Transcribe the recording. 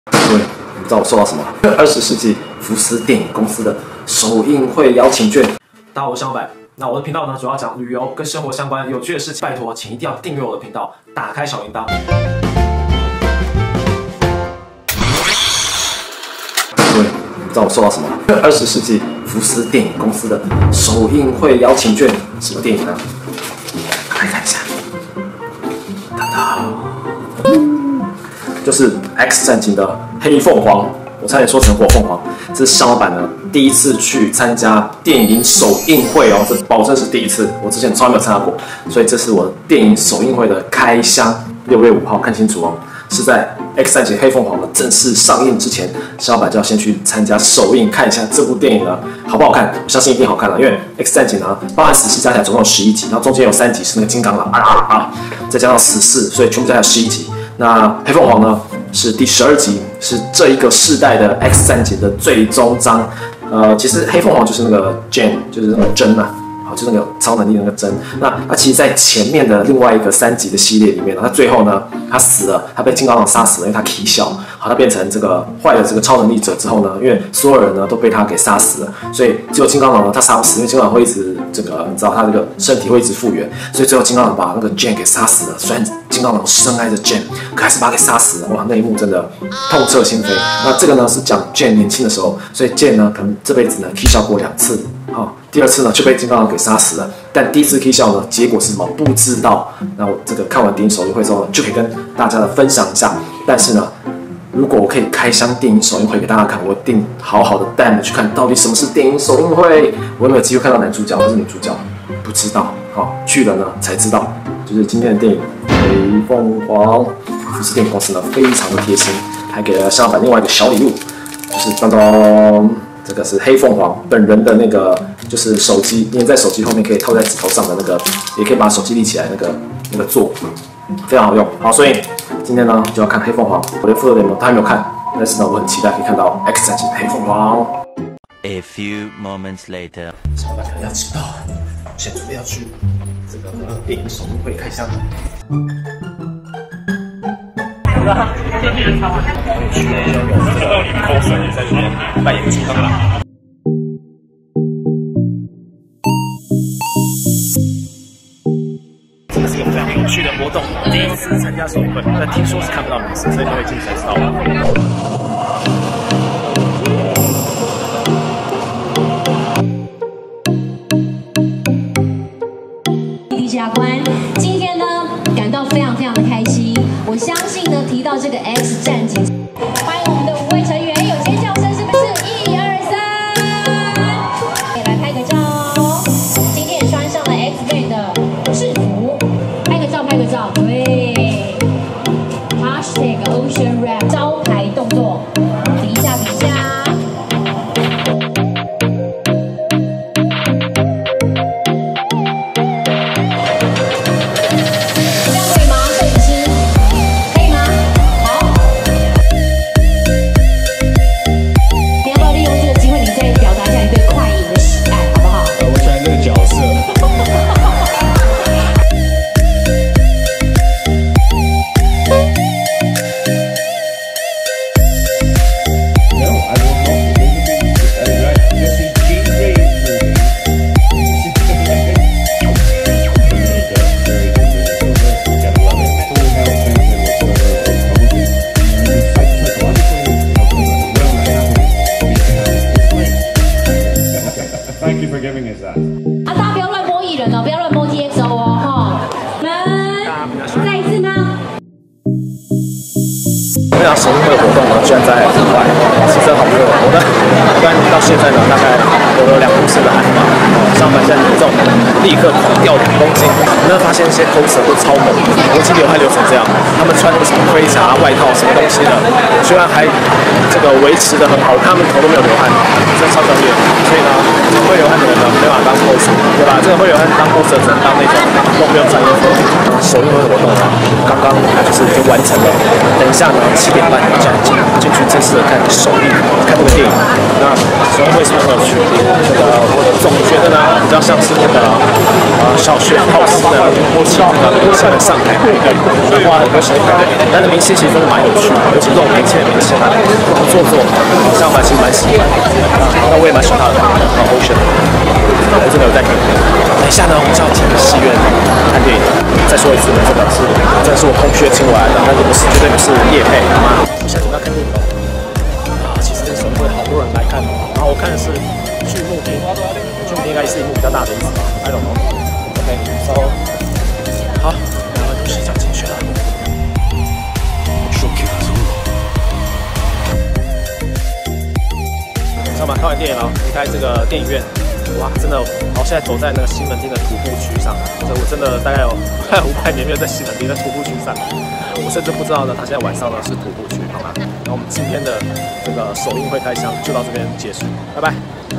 各位，你知道我收到什么？20世纪福斯电影公司的首映会邀请券。大家好，我是小白。那我的频道呢，主要讲旅游跟生活相关有趣的事情。拜托，请一定要订阅我的频道，打开小铃铛。各位，你知道我收到什么？20世纪福斯电影公司的首映会邀请券。什么电影呢？来看一下。哒哒。就是《X 战警》的黑凤凰，我差点说成火凤凰。这是肖老板呢第一次去参加电影首映会哦，这保证是第一次，我之前从来没有参加过，所以这是我电影首映会的开箱。6月5号，看清楚哦，是在《X 战警：黑凤凰》的正式上映之前，肖老板就要先去参加首映，看一下这部电影呢好不好看。我相信一定好看了，因为《X 战警》呢包含死侍加起来总共有11集，然后中间有3集是那个金刚狼再加上死侍，所以全部加起来11集。那黑凤凰呢是第12集，是这一个世代的 X 战警的最终章。其实黑凤凰就是那个 Jane， 就是那个针啊，好，就是那个超能力的那个针。那其实，在前面的另外一个3集的系列里面呢，他最后呢，他死了，他被金刚狼杀死了，因为他起笑，好，他变成这个坏的这个超能力者之后呢，因为所有人呢都被他给杀死了，所以只有金刚狼呢他杀不死，因为金刚狼会一直这个，你知道他这个身体会一直复原，所以最后金刚狼把那个 Jane 给杀死了。虽然金刚狼深爱着 Jane， 可还是把他给杀死了。哇，那一幕真的痛彻心扉。那这个呢是讲 Jane 年轻的时候，所以 Jane 呢可能这辈子呢起笑过2次，好，第2次呢就被金刚狼给杀死了。但第1次起笑呢，结果是什么？不知道。那我这个看完电影首映会之后呢，就可以跟大家的分享一下。但是呢，如果我可以开箱电影首映会给大家看，我一定好好的带你们去看到底什么是电影首映会。我有没有机会看到男主角或是女主角？不知道。好，去了呢才知道。就是今天的电影《黑凤凰》，福斯电影公司呢非常的贴心，还给了肖老板另外一个小礼物，就是当当，这个是黑凤凰本人的那个，就是手机粘在手机后面可以套在指头上的那个，也可以把手机立起来那个座，非常好用。好，所以今天呢就要看黑凤凰，我连复仇联盟都还没有看，但是呢我很期待可以看到 X 战警黑凤凰。 A few moments later， 肖老板可能要迟到了，现在准备要去这个电影首映会开箱。去呢要用这个口水在里面扮演金刚狼。这个是一个非常有趣的活动，第1次参加首映会，但听说是看不到名字，所以各位进去才知道吧。 下关，今天呢感到非常的开心。我相信呢提到这个 X 战警，欢迎我们的5位成员，有尖叫声是不是？1、2、3，来拍个照哦。今天也穿上了 X-Men 的制服，拍个照，对。#Ocean Rap 招牌动作，比一下。大家不要乱摸艺人哦，不要乱摸 TXO 哦，哈。再一次吗？ 我想首映会的活动呢，居然在户外，是真好热。我到现在呢，大概有了2公升的汗吧。上班现在体重立刻狂掉2公斤。你会发现一些 coser 都超猛，我已经流汗流成这样。他们穿那个什么盔甲、外套什么东西的，居然还这个维持得很好，他们头都没有流汗，真的超专业。所以呢，会流汗的人呢，没办法当 coser， 对吧？这个会流汗当 coser 只能当那种都没有专业服。首映会的活动呢，刚刚就是已经完成了。等一下呢，7点半就进去正式的看首映，看这个电影。那首映会是不是很有趣？我总觉得呢，比较像是那个小学考试的默契的上台排队，花很多时间排队。但是明星其实真的蛮有趣的，尤其这种年轻的明星啊，不做作，这样其实蛮喜欢的。那我也蛮喜欢他的，Ocean， 我真的有在看。等一下呢，我们就要进戏院看电影。再说一次呢，这个真的是我同学请我来的，但是绝对不是业配，好吗？我现在准备要看电影了。其实这个首映会好多人来看哦，然后我看的是巨幕厅，巨幕厅应该是一幕比较大的意思吧 ，I don't know。OK，so 好，然后就市场进去了。知道吗？看完电影了，离开这个电影院，哇，真的，我现在走在那个西门町的徒步区上，我真的大概有500年没有在西门町的徒步区上，我甚至不知道呢，它现在晚上呢是徒步区，好吗？那我们今天的这个首映会开箱就到这边结束，拜拜。